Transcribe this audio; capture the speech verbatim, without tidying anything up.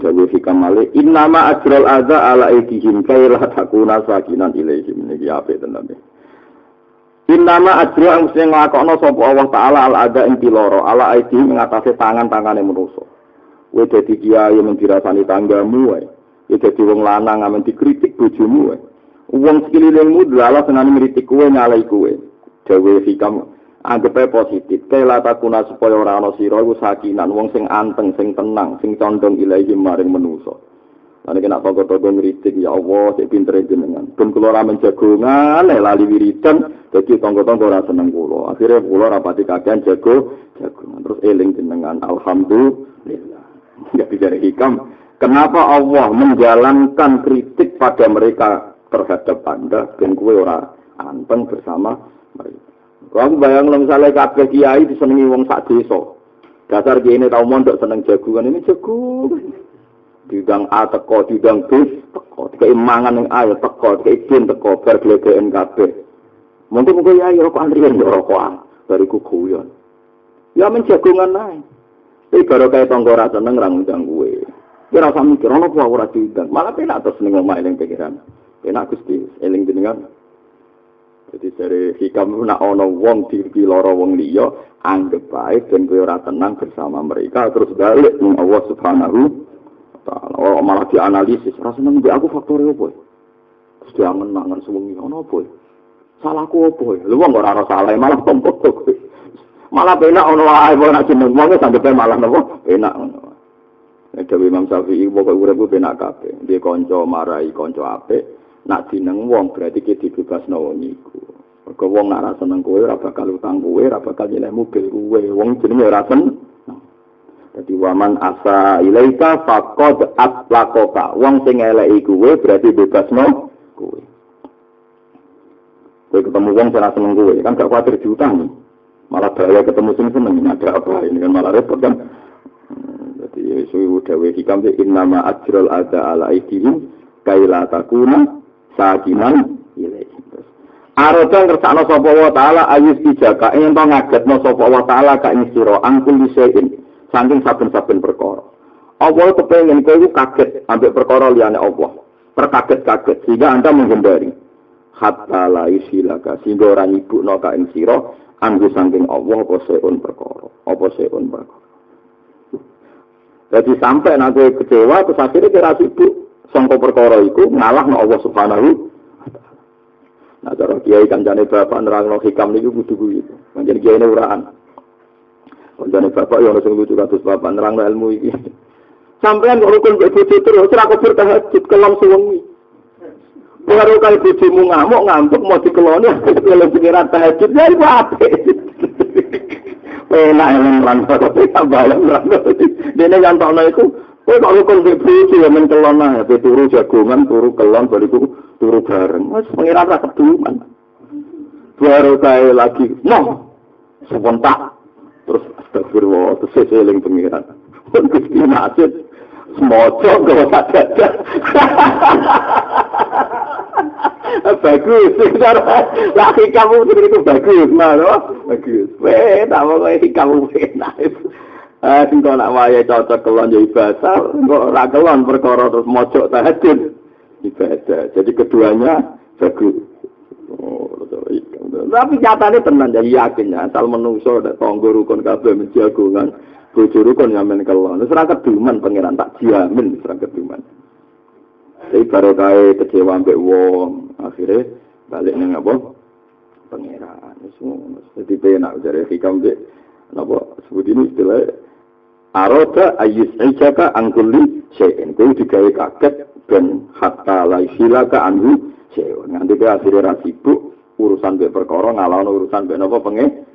dawuh hikam male innama ajral adza ala aidihim kaila takuna sakinan ilaihim niki apik tenan. Innama ajra ang sing nglakokno sapa Allah taala al adza ing piloro ala aidihim ngatasi tangan-tangane manusa. Kowe dadi kiai men dirasani tanggamu wae. Ya dadi wong lanang amen dikritik bojomu wae. Wong sekelilingmu delalah senane ngritik kowe nyalai kowe. Dawuh hikam anggape positif kaya takuna supaya ora ana sira iku sakinan wong sing anteng sing tenang sing condong ilahi maring manusa. Lan nek nak toko-toko ngritik ya Allah sik pintere jenengan. Ben kula ora menjagongan lali wiridan dadi tangga-tangga ora seneng kula. Akhire kula rapati kakean jago jagongan terus eling jenengan alhamdulillah. Enggak bicara hikam. Kenapa Allah menjalankan kritik pada mereka terhadap Anda dan kowe ora anteng bersama mereka. Aku bayang lo misalnya kabeh kiai disenengi wong sak desa. Dasar kiai ini tau mondok seneng jagungan ini jagungan. Didang A teko, didang B teko, keimangan yang A teko, keibin teko, bergelegean kabeh. Mungkin mungkin kiai rokok antrian ya rokokan, bariku guyon. Ya men jagungan naik. Tapi baru kayak tonggora seneng rang undang gue. Ya rasa mikir, ono ku ora diundang. Malah penak terus seneng omah eling pikiran. Penak Gusti, eling jenengan. Jadi dari hikam nak ono wong diri loro wong liya anggap baik dan kowe ora tenang bersama mereka terus balik ning Allah Subhanahu wa taala. Oh malah dianalisis, rasa seneng mbek aku faktore opo? Terus jangan mangan suwengi ono opo? Salahku opo? Lha wong ora ora salah malah tompo kowe. Malah penak ono wae wong nak jeneng wong sampe malah napa? Penak ngono. Nek Dewi Imam Syafi'i pokoke urip penak kabeh. Dia kanca marai kanca apik. Nak dineng wong berarti kita dibebasno wong iku. Mergo wong nak ra seneng kowe ora bakal utang kowe, ora bakal nyeleh mobil kowe. Wong jenenge ora seneng. Dadi waman asa ilaika faqad atlaqaka. Wong sing eleki kowe berarti bebasno kowe. Kowe ketemu wong sing ora seneng kowe, kan gak kuwatir diutang. Malah bahaya ketemu sing seneng, ada apa ini kan malah repot kan. Dadi suwi dawuh hikam innama ajral ada ala aidihim kaila takuna sakinan ilaih. Aroda ngersakno sapa wa taala ayus dijaka yen to ngagetno sapa wa taala ka ing sira angkul lisein saking saben-saben perkara. Allah kepengin kowe kaget ambek perkara liyane Allah. Terkaget-kaget sehingga Anda menghindari. Hatta la yusilaka sehingga ora nyibukno ka ing sira anggo saking Allah apa seun perkara. Apa seun perkara. Jadi sampai nek kowe kecewa terus akhire kira sibuk sangka perkara iku ngalahno Allah Subhanahu wa taala. Nah cara kiai kancane bapak nerangno hikam niku kudu kuwi. Pancen kiai ne uraan. Kancane bapak yo ono sing lucu kados bapak nerangno ilmu iki. Sampeyan kok rukun mbek bojo terus ora kebur tahajud kelam suwengi. Baru kali bojomu ngamuk ngantuk mau dikeloni kalau pikiran tahajud ya iku apik. Enak yang lantar tapi tambahan lantar. Dene nyantokno iku kowe kok rukun mbek bojo ya men kelon ae, turu jagongan, turu kelon bariku turu bareng. Wis pengiran ra keduman. Baru kae lagi, noh. Sebentar. Terus astagfirullah, terus seling pengiran. Gusti nasib semoco kok sadar. Bagus, laki kamu itu bagus, mana? Bagus. Weh, tak mau kamu enak. Ah, sing kok nak wayahe cocok kelon yo ibadah, kok ora kelon perkara terus mojok tahajud. Ibadah. Jadi keduanya bagus. Oh, tapi nyatane tenan jadi yakin ya, asal menungso nek tangga rukun kabeh menjagongan, bojo rukun nyamen kelon. Wis ora keduman pangeran tak jamin wis ora keduman. Tapi baru kae kecewa mbek wong, akhirnya balik nang apa? Pangeran. Wis ngono. Dadi penak jare hikam mbek napa sebut ini istilah aroda ayus ijaka angkuli syai'in. Kuwi digawe kaget ben hatta la silaka anhu syai'un. Nganti ke akhire ra sibuk urusan mbek perkara ngalawan urusan mbek napa pengen